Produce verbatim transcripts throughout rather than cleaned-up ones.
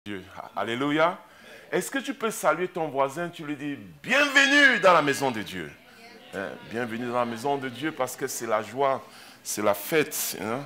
Dieu. Alléluia. Est-ce que tu peux saluer ton voisin, tu lui dis bienvenue dans la maison de Dieu. Hein? Bienvenue dans la maison de Dieu parce que c'est la joie, c'est la fête. Hein?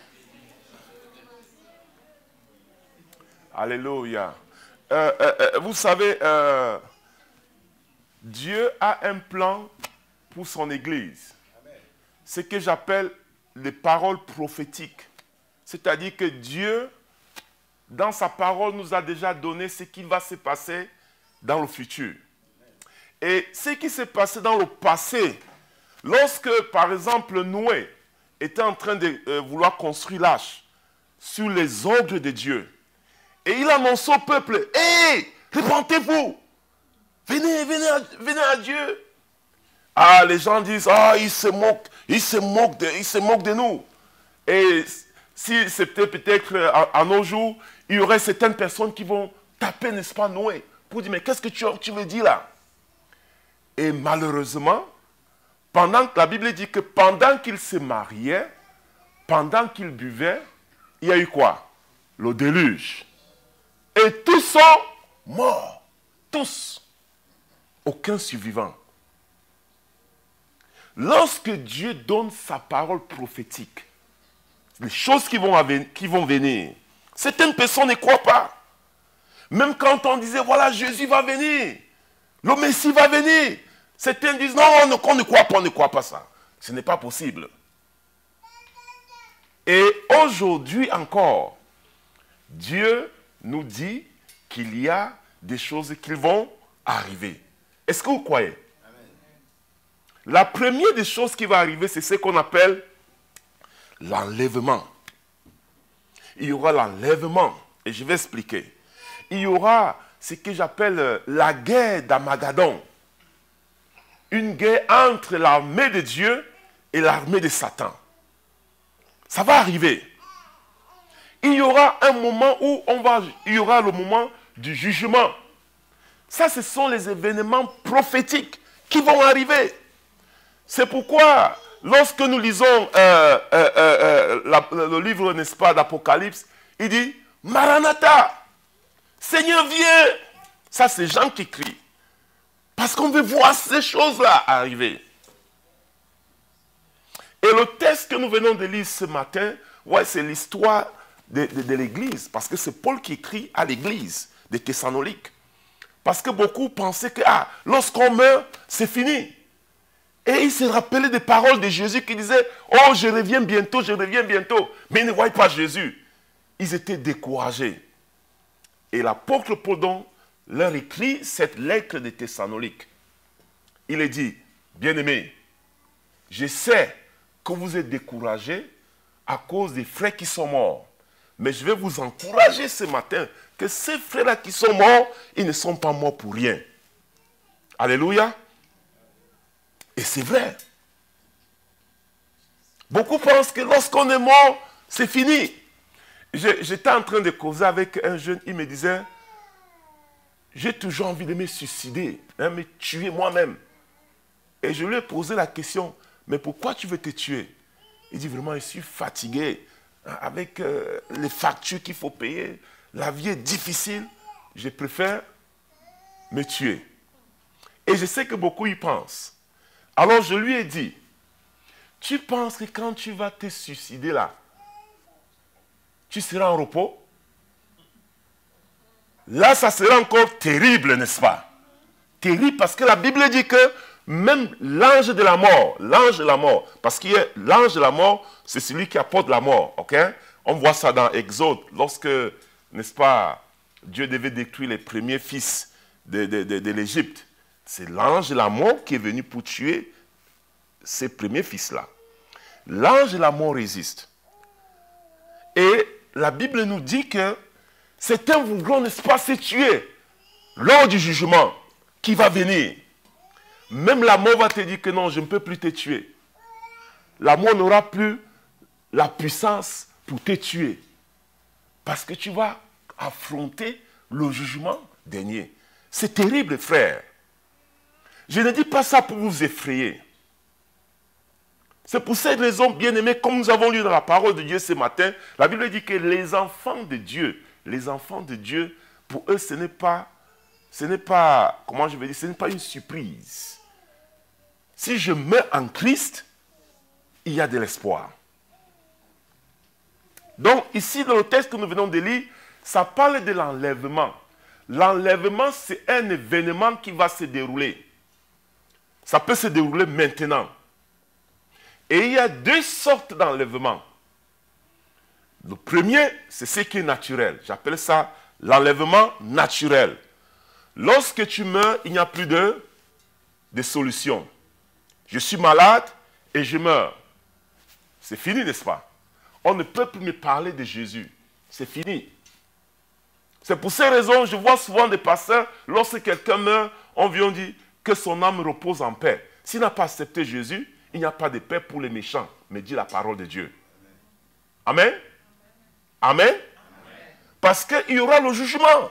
Alléluia. Euh, euh, euh, vous savez, euh, Dieu a un plan pour son Église. Ce que j'appelle les paroles prophétiques. C'est-à-dire que Dieu, dans sa parole, nous a déjà donné ce qui va se passer dans le futur. Et ce qui s'est passé dans le passé, lorsque, par exemple, Noé était en train de euh, vouloir construire l'arche sur les ordres de Dieu, et il annonce au peuple, « Hé, répentez-vous, venez, venez à, venez à Dieu. » Ah, les gens disent, « Ah, il se moque, il se moque de, il se moque de nous. » Et si c'était peut-être à, à nos jours, il y aurait certaines personnes qui vont taper, n'est-ce pas, Noé, pour dire, mais qu'est-ce que tu, tu veux dire là? Et malheureusement, pendant que la Bible dit que pendant qu'ils se mariaient, pendant qu'ils buvaient, il y a eu quoi? Le déluge. Et tous sont morts. Tous. Aucun survivant. Lorsque Dieu donne sa parole prophétique, les choses qui vont, qui vont venir, certaines personnes ne croient pas. Même quand on disait, voilà, Jésus va venir, le Messie va venir, certains disent, non, on ne, on ne croit pas, on ne croit pas ça. Ce n'est pas possible. Et aujourd'hui encore, Dieu nous dit qu'il y a des choses qui vont arriver. Est-ce que vous croyez? Amen. La première des choses qui va arriver, c'est ce qu'on appelle l'enlèvement. Il y aura l'enlèvement, et je vais expliquer. Il y aura ce que j'appelle la guerre d'Armageddon. Une guerre entre l'armée de Dieu et l'armée de Satan. Ça va arriver. Il y aura un moment où on va, il y aura le moment du jugement. Ça, ce sont les événements prophétiques qui vont arriver. C'est pourquoi, lorsque nous lisons euh, euh, euh, euh, la, le livre, n'est-ce pas, d'Apocalypse, il dit, Maranatha, Seigneur, viens. Ça, c'est Jean qui crie. Parce qu'on veut voir ces choses-là arriver. Et le texte que nous venons de lire ce matin, ouais, c'est l'histoire de, de, de l'Église. Parce que c'est Paul qui écrit à l'Église de Thessalonique. Parce que beaucoup pensaient que ah, lorsqu'on meurt, c'est fini. Et il se rappelait des paroles de Jésus qui disait, oh, je reviens bientôt, je reviens bientôt. Mais ils ne voyaient pas Jésus. Ils étaient découragés. Et l'apôtre Paul donc leur écrit cette lettre de Thessalonique. Il est dit, bien-aimés, je sais que vous êtes découragés à cause des frères qui sont morts. Mais je vais vous encourager ce matin que ces frères-là qui sont morts, ils ne sont pas morts pour rien. Alléluia. Et c'est vrai. Beaucoup pensent que lorsqu'on est mort, c'est fini. J'étais en train de causer avec un jeune, il me disait, j'ai toujours envie de me suicider, hein, me tuer moi-même. Et je lui ai posé la question, mais pourquoi tu veux te tuer? Il dit vraiment, je suis fatigué, hein, avec euh, les factures qu'il faut payer, la vie est difficile, je préfère me tuer. Et je sais que beaucoup y pensent. Alors je lui ai dit, tu penses que quand tu vas te suicider là, tu seras en repos? Là, ça sera encore terrible, n'est-ce pas? Terrible parce que la Bible dit que même l'ange de la mort, l'ange de la mort, parce que l'ange de la mort, c'est celui qui apporte la mort, ok? On voit ça dans Exode, lorsque, n'est-ce pas, Dieu devait détruire les premiers fils de, de, de, de l'Égypte. C'est l'ange de la mort qui est venu pour tuer ces premiers fils-là. L'ange de la mort résiste. Et la Bible nous dit que certains voudront, n'est-ce pas, se tuer lors du jugement qui va venir. Même la mort va te dire que non, je ne peux plus te tuer. La mort n'aura plus la puissance pour te tuer. Parce que tu vas affronter le jugement dernier. C'est terrible, frère. Je ne dis pas ça pour vous effrayer. C'est pour cette raison, bien-aimés, comme nous avons lu dans la parole de Dieu ce matin, la Bible dit que les enfants de Dieu les enfants de Dieu, pour eux, ce n'est pas, ce n'est pas, comment je vais dire, ce n'est pas une surprise. Si je meurs en Christ, il y a de l'espoir. Donc, ici, dans le texte que nous venons de lire, ça parle de l'enlèvement. L'enlèvement, c'est un événement qui va se dérouler. Ça peut se dérouler maintenant. Et il y a deux sortes d'enlèvement. Le premier, c'est ce qui est naturel. J'appelle ça l'enlèvement naturel. Lorsque tu meurs, il n'y a plus de, de solution. Je suis malade et je meurs. C'est fini, n'est-ce pas? On ne peut plus me parler de Jésus. C'est fini. C'est pour ces raisons, je vois souvent des pasteurs, lorsque quelqu'un meurt, on vient dire que son âme repose en paix. S'il n'a pas accepté Jésus, il n'y a pas de paix pour les méchants, mais dit la parole de Dieu. Amen. Amen. Amen. Parce qu'il y aura le jugement.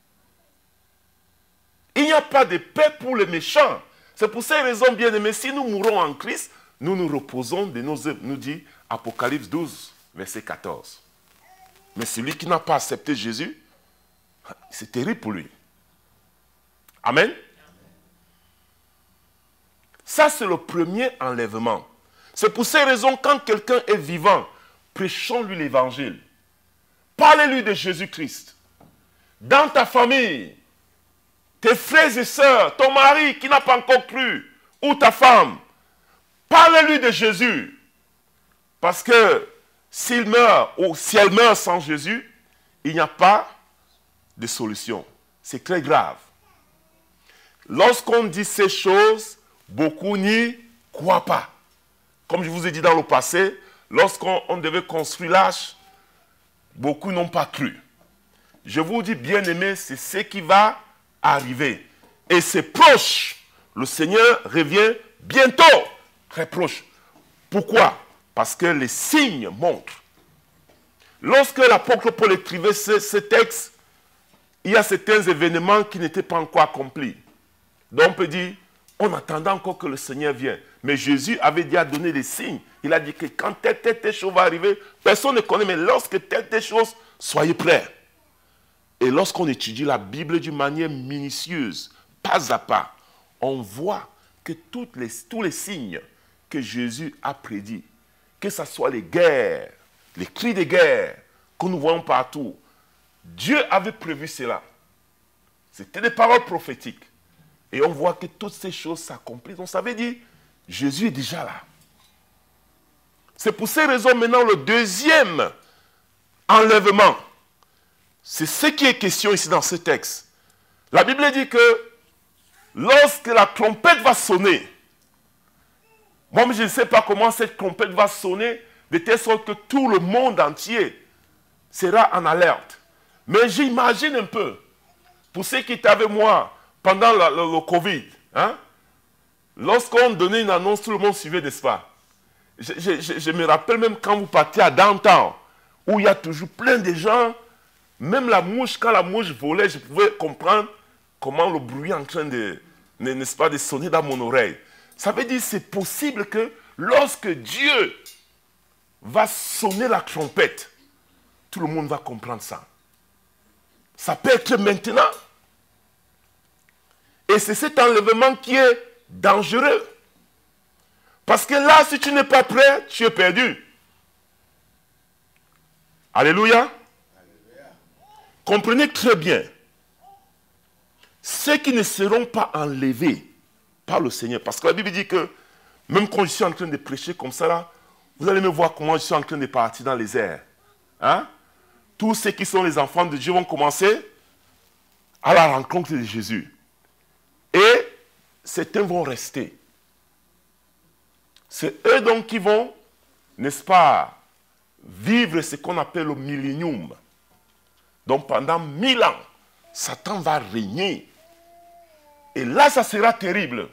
Il n'y a pas de paix pour les méchants. C'est pour ces raisons, bien aimés, si nous mourons en Christ, nous nous reposons de nos œuvres, nous dit Apocalypse douze, verset quatorze. Mais celui qui n'a pas accepté Jésus, c'est terrible pour lui. Amen. Ça, c'est le premier enlèvement. C'est pour ces raisons, quand quelqu'un est vivant, prêchons-lui l'évangile. Parlez-lui de Jésus-Christ. Dans ta famille, tes frères et sœurs, ton mari qui n'a pas encore cru, ou ta femme, parlez-lui de Jésus. Parce que s'il meurt, ou si elle meurt sans Jésus, il n'y a pas de solution. C'est très grave. Lorsqu'on dit ces choses, beaucoup n'y croient pas. Comme je vous ai dit dans le passé, lorsqu'on devait construire l'arche, beaucoup n'ont pas cru. Je vous dis, bien aimé, c'est ce qui va arriver. Et c'est proche. Le Seigneur revient bientôt. Très proche. Pourquoi? Parce que les signes montrent. Lorsque l'apôtre Paul écrivait ce, ce texte, il y a certains événements qui n'étaient pas encore accomplis. Donc on peut dire, on attendait encore que le Seigneur vienne. Mais Jésus avait déjà donné des signes. Il a dit que quand telle, telle, telle chose va arriver, personne ne connaît, mais lorsque telle, telle chose, soyez prêts. Et lorsqu'on étudie la Bible d'une manière minutieuse, pas à pas, on voit que toutes les, tous les signes que Jésus a prédits, que ce soit les guerres, les cris de guerre que nous voyons partout, Dieu avait prévu cela. C'était des paroles prophétiques. Et on voit que toutes ces choses s'accomplissent. Donc ça veut dire, Jésus est déjà là. C'est pour ces raisons maintenant le deuxième enlèvement. C'est ce qui est question ici dans ce texte. La Bible dit que lorsque la trompette va sonner, moi je ne sais pas comment cette trompette va sonner, de telle sorte que tout le monde entier sera en alerte. Mais j'imagine un peu, pour ceux qui étaient avec moi pendant le, le, le Covid, hein, lorsqu'on donnait une annonce, tout le monde suivait, n'est-ce pas? Je, je, je, je me rappelle même quand vous partiez à downtown, où il y a toujours plein de gens, même la mouche, quand la mouche volait, je pouvais comprendre comment le bruit est en train de, n'est-ce pas, de sonner dans mon oreille. Ça veut dire que c'est possible que lorsque Dieu va sonner la trompette, tout le monde va comprendre ça. Ça peut être maintenant. Et c'est cet enlèvement qui est dangereux. Parce que là, si tu n'es pas prêt, tu es perdu. Alléluia. Alléluia. Comprenez très bien. Ceux qui ne seront pas enlevés par le Seigneur, parce que la Bible dit que, même quand je suis en train de prêcher comme ça, là, vous allez me voir comment je suis en train de partir dans les airs. Hein? Tous ceux qui sont les enfants de Dieu vont commencer à la rencontre de Jésus. Et certains vont rester. C'est eux donc qui vont, n'est-ce pas, vivre ce qu'on appelle le millénium. Donc pendant mille ans, Satan va régner. Et là, ça sera terrible.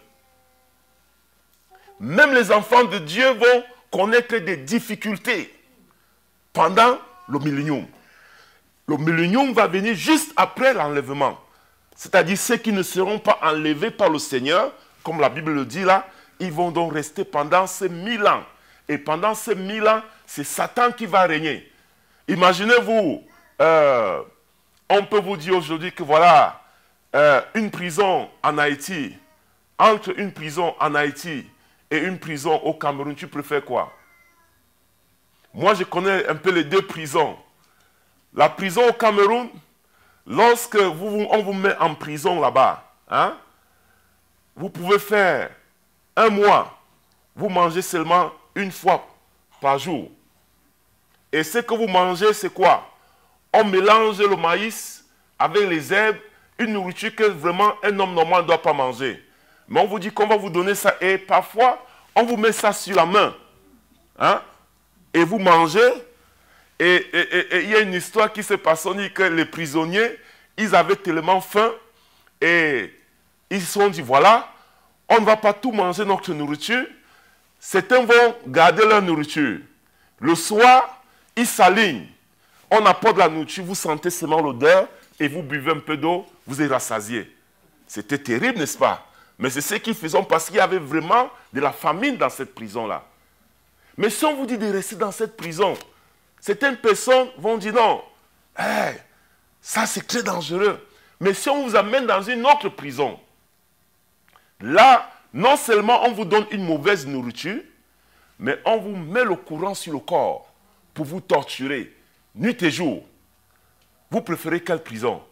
Même les enfants de Dieu vont connaître des difficultés pendant le millénium. Le millénium va venir juste après l'enlèvement. C'est-à-dire ceux qui ne seront pas enlevés par le Seigneur, comme la Bible le dit là, ils vont donc rester pendant ces mille ans. Et pendant ces mille ans, c'est Satan qui va régner. Imaginez-vous, euh, on peut vous dire aujourd'hui que voilà, euh, une prison en Haïti, entre une prison en Haïti et une prison au Cameroun, tu préfères quoi? Moi, je connais un peu les deux prisons. La prison au Cameroun, lorsque vous, on vous met en prison là-bas, hein, vous pouvez faire un mois, vous mangez seulement une fois par jour. Et ce que vous mangez, c'est quoi? On mélange le maïs avec les herbes, une nourriture que vraiment un homme normal ne doit pas manger. Mais on vous dit qu'on va vous donner ça et parfois, on vous met ça sur la main. Hein? Et vous mangez. Et il y a une histoire qui se passe, on dit que les prisonniers, ils avaient tellement faim et ils se sont dit, voilà, on ne va pas tout manger notre nourriture. Certains vont garder leur nourriture. Le soir, ils s'alignent. On apporte la nourriture, vous sentez seulement l'odeur et vous buvez un peu d'eau, vous êtes rassasié. C'était terrible, n'est-ce pas? Mais c'est ce qu'ils faisaient parce qu'il y avait vraiment de la famine dans cette prison-là. Mais si on vous dit de rester dans cette prison, certaines personnes vont dire non, hey, ça c'est très dangereux. Mais si on vous amène dans une autre prison, là, non seulement on vous donne une mauvaise nourriture, mais on vous met le courant sur le corps pour vous torturer, nuit et jour. Vous préférez quelle prison?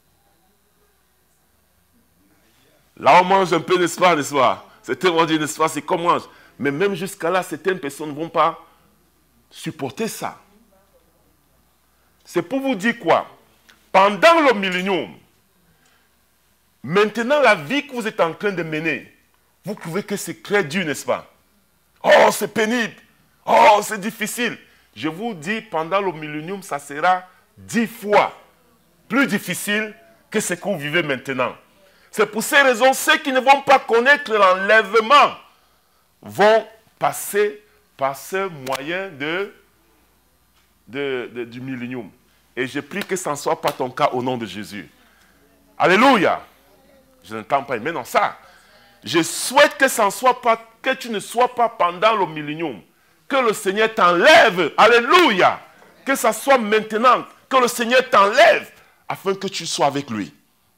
Là, on mange un peu, n'est-ce pas, n'est-ce pas? Certains vont dire, n'est-ce pas, c'est comme on mange. Mais même jusqu'à là, certaines personnes ne vont pas supporter ça. C'est pour vous dire quoi? Pendant le millénium, maintenant, la vie que vous êtes en train de mener, vous trouvez que c'est très dur, n'est-ce pas? Oh, c'est pénible. Oh, c'est difficile. Je vous dis, pendant le millénium, ça sera dix fois plus difficile que ce que vous vivez maintenant. C'est pour ces raisons, ceux qui ne vont pas connaître l'enlèvement vont passer par ce moyen de, de, de, du millénium. Et je prie que ça ne soit pas ton cas au nom de Jésus. Alléluia. Je n'entends pas aimer dans ça. Je souhaite que ça ne soit pas, que tu ne sois pas pendant le millénium. Que le Seigneur t'enlève. Alléluia. Que ça soit maintenant. Que le Seigneur t'enlève afin que tu sois avec lui.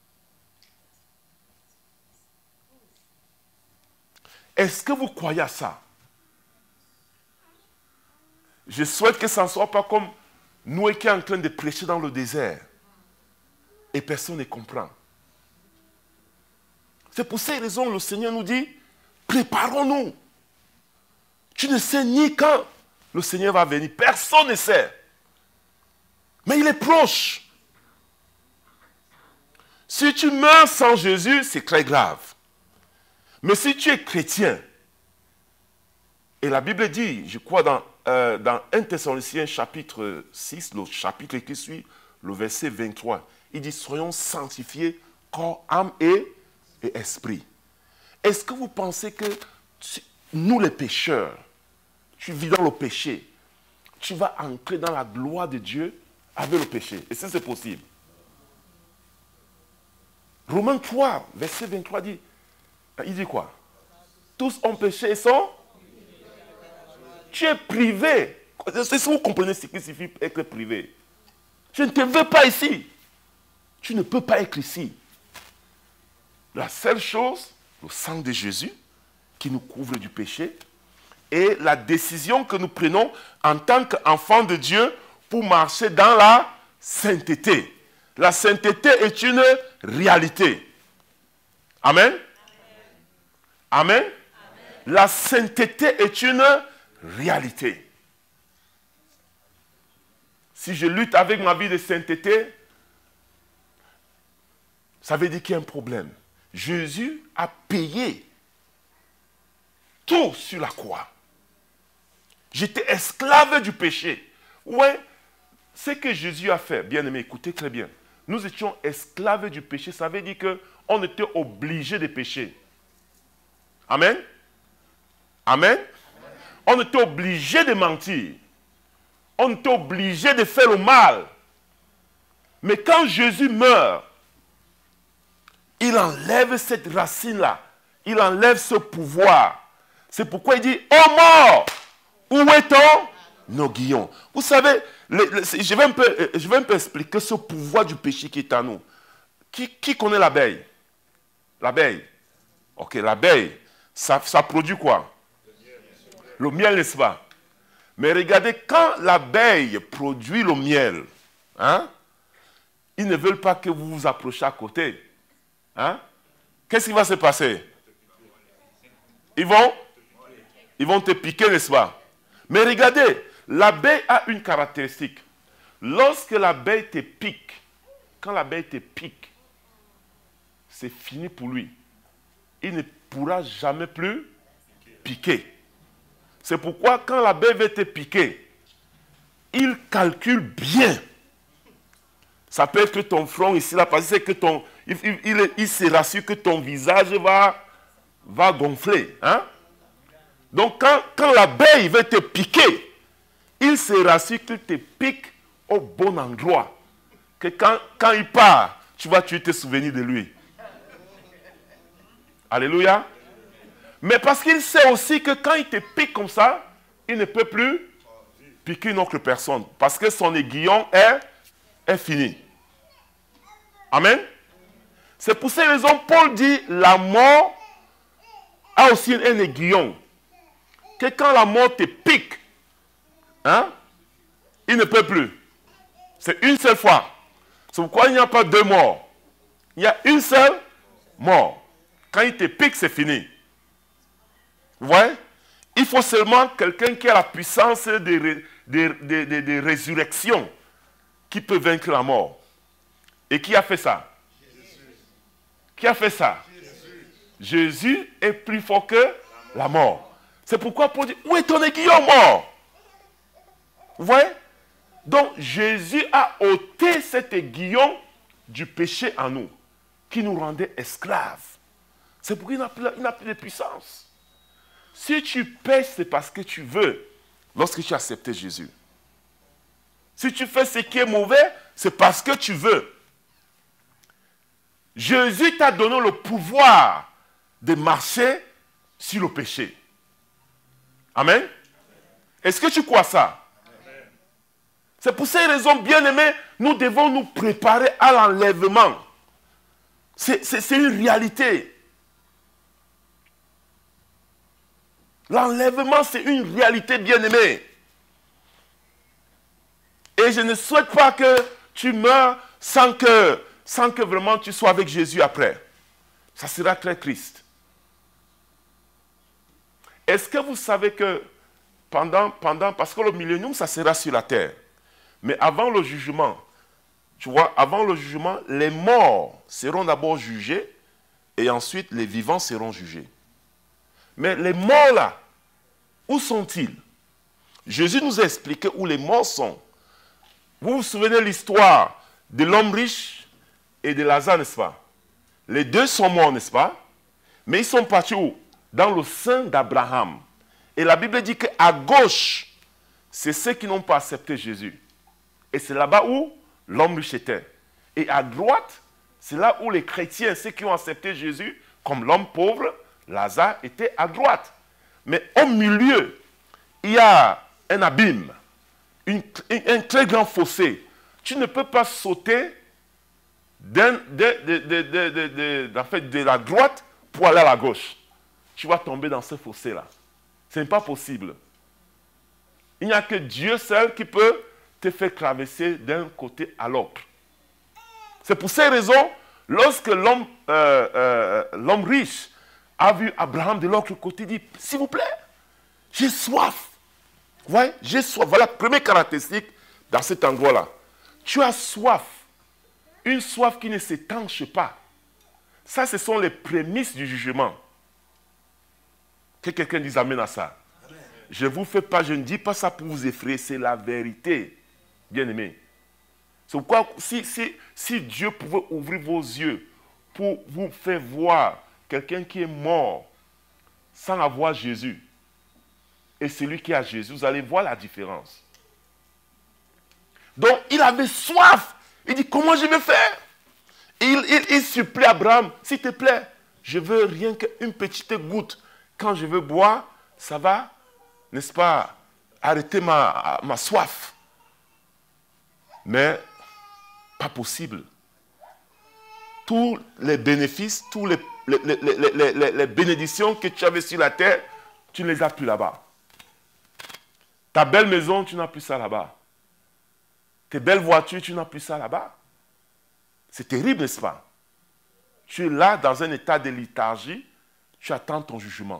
Est-ce que vous croyez à ça? Je souhaite que ça ne soit pas comme Noé qui est en train de prêcher dans le désert. Et personne ne comprend. C'est pour ces raisons que le Seigneur nous dit, préparons-nous. Tu ne sais ni quand le Seigneur va venir. Personne ne sait. Mais il est proche. Si tu meurs sans Jésus, c'est très grave. Mais si tu es chrétien, et la Bible dit, je crois dans, euh, dans un Thessaloniciens chapitre six, le chapitre qui suit, le verset vingt-trois, il dit, soyons sanctifiés, corps, âme et, et esprit. Est-ce que vous pensez que tu, nous les pécheurs, tu vis dans le péché, tu vas entrer dans la gloire de Dieu avec le péché? Et ça, c'est possible. Romains trois, verset vingt-trois dit, il dit quoi? Tous ont péché et sont... Tu es privé. C'est si vous comprenez ce qui signifie être privé. Je ne te veux pas ici. Tu ne peux pas être ici. La seule chose, le sang de Jésus, qui nous couvre du péché, et la décision que nous prenons en tant qu'enfants de Dieu pour marcher dans la sainteté. La sainteté est une réalité. Amen. Amen. Amen. La sainteté est une réalité. Si je lutte avec ma vie de sainteté, ça veut dire qu'il y a un problème. Jésus a payé tout sur la croix. J'étais esclave du péché. Ouais, ce que Jésus a fait, bien aimé, écoutez très bien. Nous étions esclaves du péché, ça veut dire qu'on était obligés de pécher. Amen. Amen. On était obligé de mentir. On était obligé de faire le mal. Mais quand Jésus meurt, il enlève cette racine-là. Il enlève ce pouvoir. C'est pourquoi il dit, ô mort, où est ton nos guillons. Vous savez, le, le, je, vais un peu, je vais un peu expliquer ce pouvoir du péché qui est en nous. Qui, qui connaît l'abeille? L'abeille. Ok, l'abeille, ça, ça produit quoi? Le miel, n'est-ce pas? Mais regardez, quand l'abeille produit le miel, hein, ils ne veulent pas que vous vous approchiez à côté. Hein? Qu'est-ce qui va se passer? Ils vont, ils vont te piquer, n'est-ce pas? Mais regardez, l'abeille a une caractéristique. Lorsque l'abeille te pique, quand l'abeille te pique, c'est fini pour lui. Il ne pourra jamais plus piquer. C'est pourquoi quand l'abeille veut te piquer, il calcule bien. Ça peut être que ton front ici, là, parce que ton, il, il, il, il se rassure que ton visage va, va gonfler. Hein? Donc quand, quand l'abeille veut te piquer, il se rassure qu'il te pique au bon endroit. Que quand, quand il part, tu vas tu te souvenir de lui. Alléluia. Mais parce qu'il sait aussi que quand il te pique comme ça, il ne peut plus piquer une autre personne. Parce que son aiguillon est, est fini. Amen. C'est pour ces raisons, Paul dit, la mort a aussi un aiguillon. Que quand la mort te pique, hein, il ne peut plus. C'est une seule fois. C'est pourquoi il n'y a pas deux morts. Il y a une seule mort. Quand il te pique, c'est fini. Vous voyez? Il faut seulement quelqu'un qui a la puissance de, de, de, de, de résurrection qui peut vaincre la mort. Et qui a fait ça? Jésus. Qui a fait ça? Jésus. Jésus est plus fort que la mort. C'est pourquoi Paul dit, où est ton aiguillon mort? Vous voyez? Donc Jésus a ôté cet aiguillon du péché en nous, qui nous rendait esclaves. C'est pourquoi il n'a plus, plus de puissance. Si tu pèches, c'est parce que tu veux, lorsque tu as accepté Jésus. Si tu fais ce qui est mauvais, c'est parce que tu veux. Jésus t'a donné le pouvoir de marcher sur le péché. Amen. Est-ce que tu crois ça? C'est pour ces raisons, bien-aimés, nous devons nous préparer à l'enlèvement. C'est une réalité. L'enlèvement, c'est une réalité, bien-aimée. Et je ne souhaite pas que tu meurs sans que, sans que vraiment tu sois avec Jésus après. Ça sera très triste. Est-ce que vous savez que pendant, pendant, parce que le millénium, ça sera sur la terre. Mais avant le jugement, tu vois, avant le jugement, les morts seront d'abord jugés et ensuite les vivants seront jugés. Mais les morts là, où sont-ils? Jésus nous a expliqué où les morts sont. Vous vous souvenez de l'histoire de l'homme riche et de Lazare, n'est-ce pas? Les deux sont morts, n'est-ce pas? Mais ils sont partis où? Dans le sein d'Abraham. Et la Bible dit qu'à gauche, c'est ceux qui n'ont pas accepté Jésus. Et c'est là-bas où l'homme riche était. Et à droite, c'est là où les chrétiens, ceux qui ont accepté Jésus, comme l'homme pauvre, Lazare, était à droite. Mais au milieu, il y a un abîme, une, un très grand fossé. Tu ne peux pas sauter de, de, de, de, de, de, de, en fait, de la droite pour aller à la gauche. Tu vas tomber dans ce fossé-là. Ce n'est pas possible. Il n'y a que Dieu seul qui peut te faire traverser d'un côté à l'autre. C'est pour ces raisons, lorsque l'homme euh, euh, l'homme riche a vu Abraham de l'autre côté, il dit, s'il vous plaît, j'ai soif. Ouais, j'ai soif. Voilà la première caractéristique dans cet endroit-là. Tu as soif. Une soif qui ne s'étanche pas. Ça, ce sont les prémices du jugement. Que quelqu'un dise amen à ça. Amen. Je ne vous fais pas, je ne dis pas ça pour vous effrayer, c'est la vérité, bien-aimés. C'est pourquoi, si, si, si Dieu pouvait ouvrir vos yeux pour vous faire voir quelqu'un qui est mort sans avoir Jésus, et celui qui a Jésus, vous allez voir la différence. Donc, il avait soif. Il dit, comment je vais faire? Il, il, il supplie Abraham, s'il te plaît, je veux rien qu'une petite goutte. Quand je veux boire, ça va, n'est-ce pas, arrêter ma, ma soif. Mais, pas possible. Tous les bénéfices, tous les, les, les, les, les, les bénédictions que tu avais sur la terre, tu ne les as plus là-bas. Ta belle maison, tu n'as plus ça là-bas. Tes belles voitures, tu n'as plus ça là-bas. C'est terrible, n'est-ce pas? Tu es là dans un état de léthargie, tu attends ton jugement.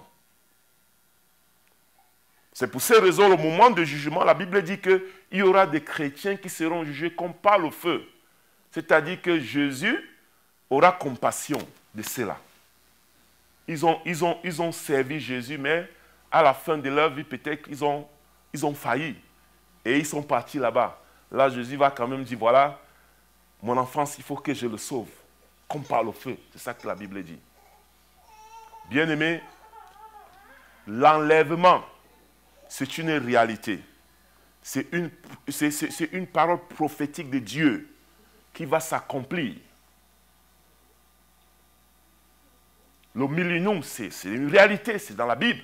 C'est pour ces raisons, au moment du jugement, la Bible dit qu'il y aura des chrétiens qui seront jugés comme par le feu. C'est-à-dire que Jésus aura compassion de cela. Ils ont, ils ont, ils ont servi Jésus, mais à la fin de leur vie, peut-être qu'ils ont, ils ont failli. Et ils sont partis là-bas. Là, Jésus va quand même dire, voilà, mon enfance, il faut que je le sauve. Comme par le feu. C'est ça que la Bible dit. Bien-aimé, l'enlèvement, c'est une réalité. C'est une, c'est, c'est, c'est une parole prophétique de Dieu qui va s'accomplir. Le millénium, c'est, c'est une réalité, c'est dans la Bible.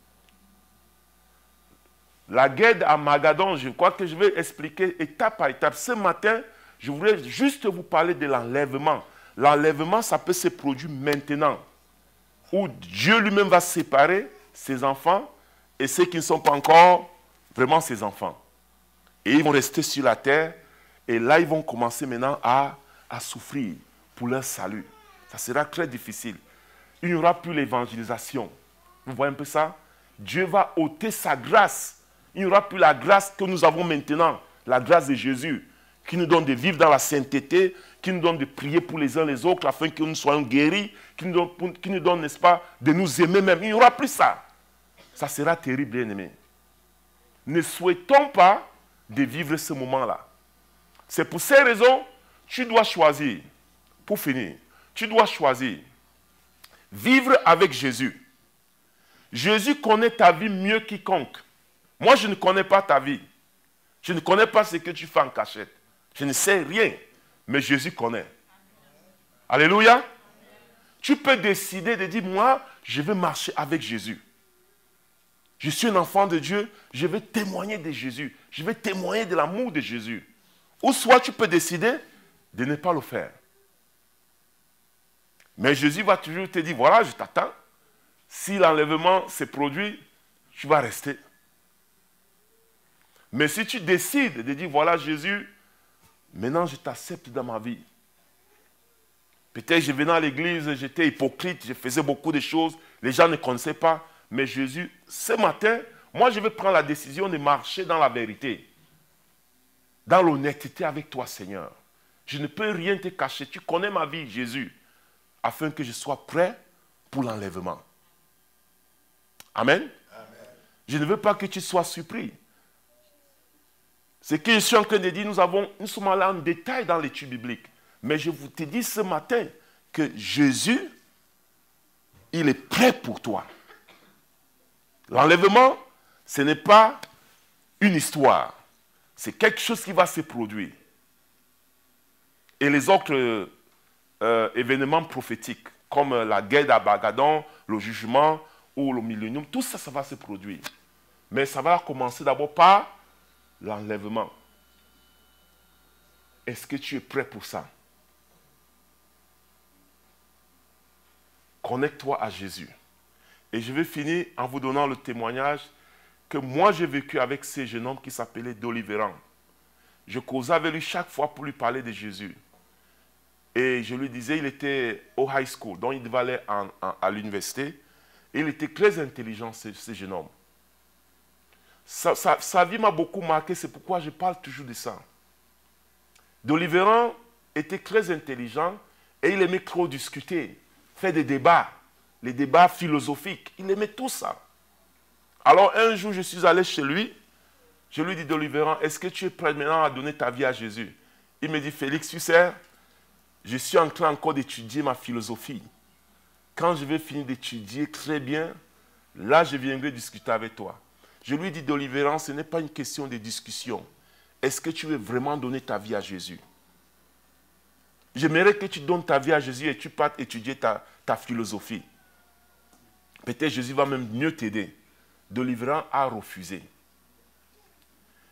La guerre d'Armageddon, je crois que je vais expliquer étape par étape. Ce matin, je voulais juste vous parler de l'enlèvement. L'enlèvement, ça peut se produire maintenant, où Dieu lui-même va séparer ses enfants et ceux qui ne sont pas encore vraiment ses enfants. Et ils vont rester sur la terre, et là, ils vont commencer maintenant à, à souffrir pour leur salut. Ça sera très difficile. Il n'y aura plus l'évangélisation. Vous voyez un peu ça? Dieu va ôter sa grâce. Il n'y aura plus la grâce que nous avons maintenant, la grâce de Jésus, qui nous donne de vivre dans la sainteté, qui nous donne de prier pour les uns les autres, afin que nous soyons guéris, qui nous donne, qui nous donne, n'est-ce pas, de nous aimer même. Il n'y aura plus ça. Ça sera terrible, bien-aimé. Ne souhaitons pas de vivre ce moment-là. C'est pour ces raisons, tu dois choisir, pour finir, tu dois choisir, vivre avec Jésus. Jésus connaît ta vie mieux quiconque. Moi, je ne connais pas ta vie. Je ne connais pas ce que tu fais en cachette. Je ne sais rien, mais Jésus connaît. Alléluia. Tu peux décider de dire, moi, je veux marcher avec Jésus. Je suis un enfant de Dieu, je vais témoigner de Jésus. Je vais témoigner de l'amour de Jésus. Ou soit tu peux décider de ne pas le faire. Mais Jésus va toujours te dire, voilà, je t'attends. Si l'enlèvement se produit, tu vas rester. Mais si tu décides de dire, voilà Jésus, maintenant je t'accepte dans ma vie. Peut-être je venais à l'église, j'étais hypocrite, je faisais beaucoup de choses, les gens ne connaissaient pas. Mais Jésus, ce matin, moi je vais prendre la décision de marcher dans la vérité. Dans l'honnêteté avec toi, Seigneur. Je ne peux rien te cacher. Tu connais ma vie, Jésus, afin que je sois prêt pour l'enlèvement. Amen. Amen. Je ne veux pas que tu sois surpris. Ce que je suis en train de dire, nous, avons, nous sommes allés en détail dans l'étude biblique. Mais je vous te dis ce matin que Jésus, il est prêt pour toi. L'enlèvement, ce n'est pas une histoire. C'est quelque chose qui va se produire. Et les autres euh, événements prophétiques, comme la guerre d'Armageddon, le jugement ou le millénium, tout ça, ça va se produire. Mais ça va commencer d'abord par l'enlèvement. Est-ce que tu es prêt pour ça? Connecte-toi à Jésus. Et je vais finir en vous donnant le témoignage que moi j'ai vécu avec ce jeune homme qui s'appelait Doliveran. Je causais avec lui chaque fois pour lui parler de Jésus. Et je lui disais, il était au high school, donc il devait aller en, en, à l'université. Et il était très intelligent, ce, ce jeune homme. Sa, sa, sa vie m'a beaucoup marqué, c'est pourquoi je parle toujours de ça. Doliveran était très intelligent et il aimait trop discuter, faire des débats, les débats philosophiques. Il aimait tout ça. Alors un jour, je suis allé chez lui. Je lui dis, Doliveran, est-ce que tu es prêt maintenant à donner ta vie à Jésus? Il me dit, Félix, tu sais, je suis en train encore d'étudier ma philosophie. Quand je vais finir d'étudier très bien, là, je viendrai discuter avec toi. Je lui dis, Doliveran, ce n'est pas une question de discussion. Est-ce que tu veux vraiment donner ta vie à Jésus? J'aimerais que tu donnes ta vie à Jésus et tu partes étudier ta, ta philosophie. Peut-être Jésus va même mieux t'aider. Doliveran a refusé.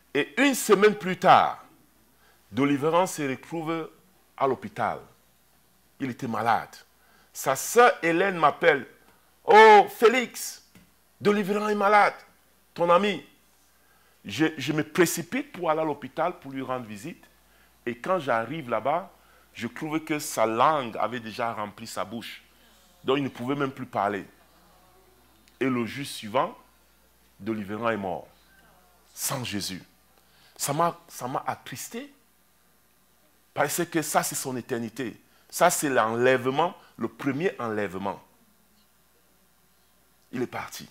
Et une semaine plus tard, Deliverance se retrouve à l'hôpital. Il était malade. Sa sœur Hélène m'appelle. Oh, Félix, Deliverance est malade, ton ami. Je, je me précipite pour aller à l'hôpital pour lui rendre visite. Et quand j'arrive là-bas, je trouve que sa langue avait déjà rempli sa bouche. Donc il ne pouvait même plus parler. Et le jour suivant, Deliverance est mort. Sans Jésus. Ça m'a ça m'a attristé. Parce que ça, c'est son éternité. Ça, c'est l'enlèvement, le premier enlèvement. Il est parti.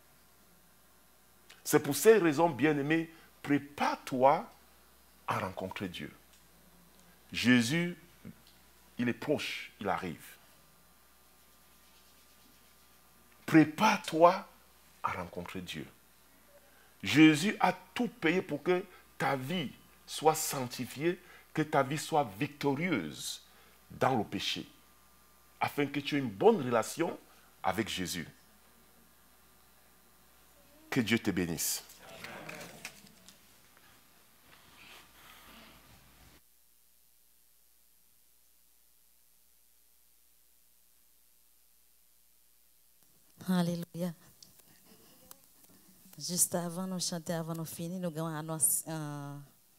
C'est pour ces raisons, bien-aimés, prépare-toi à rencontrer Dieu. Jésus, il est proche, il arrive. Prépare-toi à rencontrer Dieu. Jésus a tout payé pour que ta vie soit sanctifiée, que ta vie soit victorieuse dans le péché, afin que tu aies une bonne relation avec Jésus. Que Dieu te bénisse. Alléluia. Juste avant de chanter, avant de finir, nous avons annoncé, euh,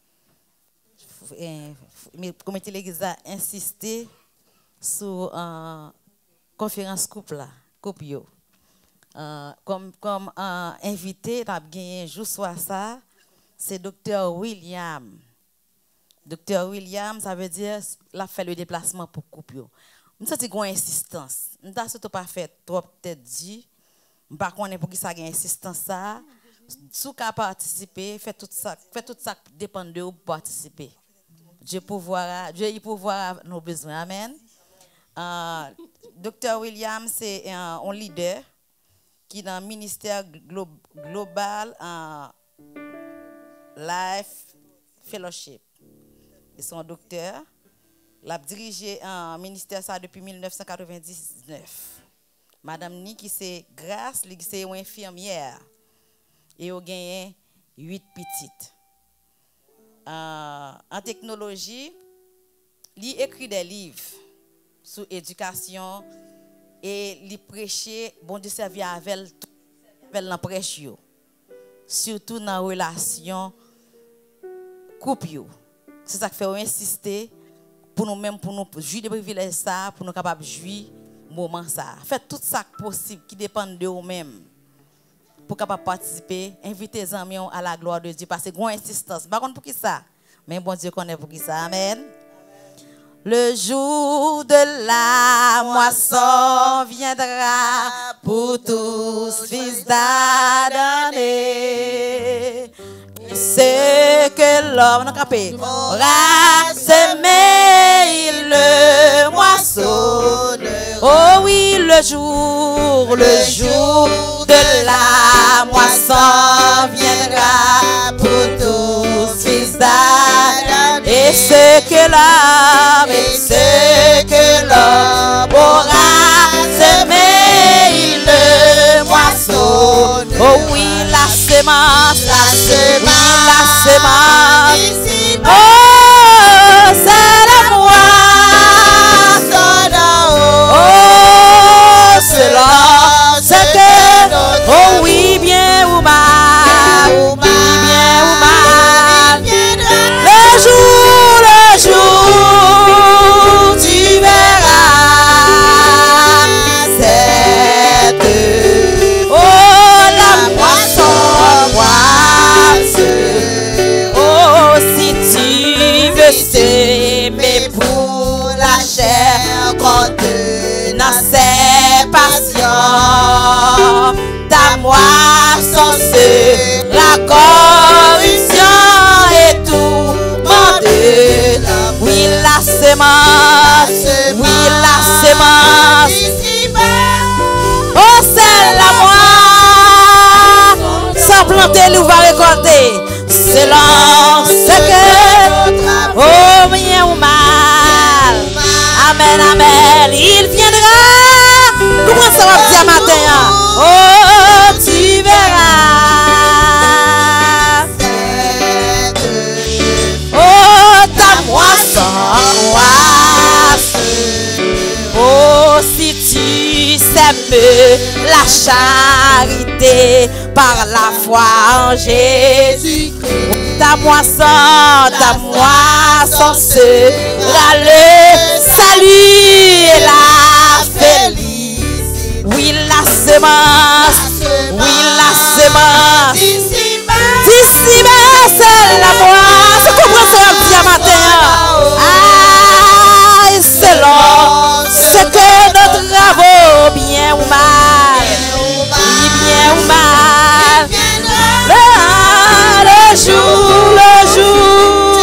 le comité de l'église a insisté sur la euh, conférence couple là, couple yo. Euh, comme comme euh, invité, nous avons gagné un jour soit ça, c'est docteur William. docteur William, ça veut dire qu'il a fait le déplacement pour couple yo. Nous avons une insistance. Nous n'avons surtout pas fait trop peut-être dit. Par contre, pour qui ça a une insistance ça, si vous participer, faites tout ça, faites tout ça dépend de vous participer. Dieu pourvoira, Dieu il pourvoira nos besoins. Amen. Euh, docteur William, c'est un, un leader qui est dans le ministère glo global en Life Fellowship. Ils sont docteurs. Il a dirigé un ministère ça depuis mille neuf cent quatre-vingt-dix-neuf. Madame Niki, c'est grâce, c'est une infirmière. Et il a gagné huit petites. Euh, en technologie, il écrit des livres sur l'éducation et il prêchait, bon Dieu servir avec l'emprêche, surtout dans la relation couple. C'est ça qui fait insister pour nous-mêmes, pour nous jouir des privilèges, ça, pour nous capables de jouir moment ça. Faites tout ça possible qui dépend de vous-même pour capable participer, invitez les amis à la gloire de Dieu parce que une insistance. Par contre pour qui ça? Mais bon Dieu connaît pour qui ça. Amen. Le jour de la moisson viendra pour tous fils d'Adam. C'est que l'homme n'a capé aura semé, il le moissonne. Oh oui, le jour, le jour de la moisson viendra pour tous fils d'Adam. Et ce que l'homme, et ce que l'homme aura semé, il le moissonne. Oh oui, la semence, la semence, oui, la semence. Oh, c'est la moisson. Oh, c'est là, c'est que, oh oui, bien ou mal, oui, bien ou mal. Le jour, le jour, tu verras cette, oh, la moisson, moisson. Oh, si tu veux s'aimer pour la chair contenant ses passions, ta moisson sera corruption et tout monde. Oui, la semence, oui, la semence. Oh, c'est la moisson. Sans planter, nous va récolter. Selon ce que, oh, bien ou mal. Amen, amen. Il viendra. Comment ça va dire matin? Oh, tu verras. si tu sèmes la charité par la foi en Jésus-Christ, ta moisson, ta moisson sera le salut et la félicité. Oui, la semence, oui, la semence, d'ici bas, c'est la moisson. C'est comprendre ce que dit à matin. Ah, selon ce que nos travaux, bien ou mal, bien ou mal, le, le jour, le jour,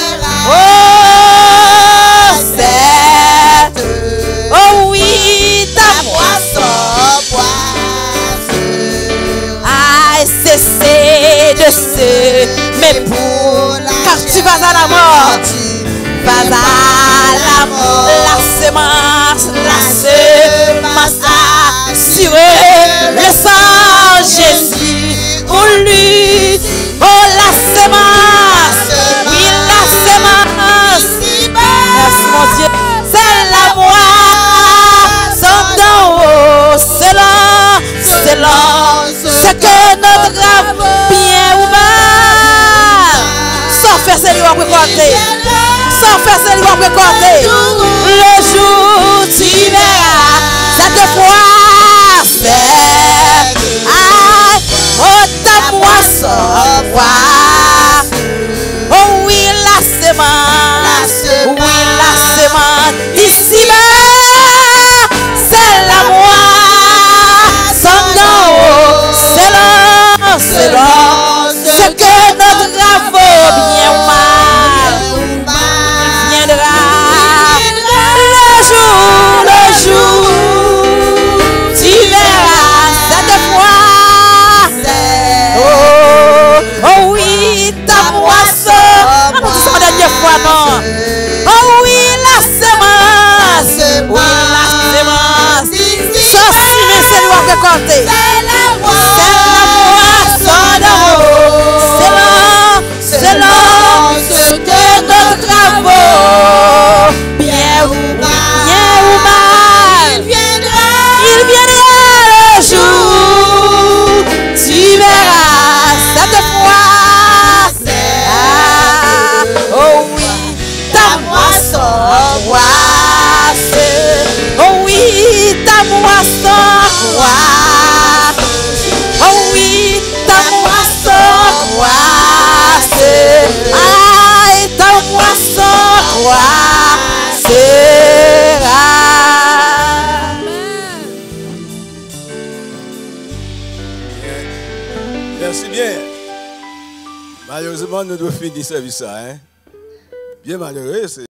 oh, c'est, oh oui, ta moisson, ah, cessez de se, mais pour, car tu vas à la mort, vas à la mort, la semence, la semence assurée, le sang Jésus pour lui, oh la semence, oui la semence, merci mon Dieu, c'est la moisson d'en haut, selon, selon ce que notre âme bien ou mal, sans faire c'est lui on peut compter. Sans faire c'est lui on peut compter. Le jour tu verras cette fois c'est ah, oh ta moisson voir. Oh oui la semence, oui la semence ici bas c'est la moisson d'en haut. Selon, selon ce que notre travaux bien ou mal le jour, le jour, tu verras cette fois. Oh, oh oui, ta moisson. Ah non, c'est la dernière fois, non. Oh oui, la semence. Oui, la semence. Ceci, mais c'est lui qui a compté. C'est la moisson d'en haut. C'est selon ce que nos travaux, bien ou bien ou mal, il viendra, il viendra le jour, tu verras cette fois, ah, oh oui, ta moisson croisse, oh oui, ta moisson croisse, oh oui, ta moisson croisse, ah, et ta moisson croissera. Merci bien. Malheureusement, nous devons finir ce service. Hein? Bien malheureux.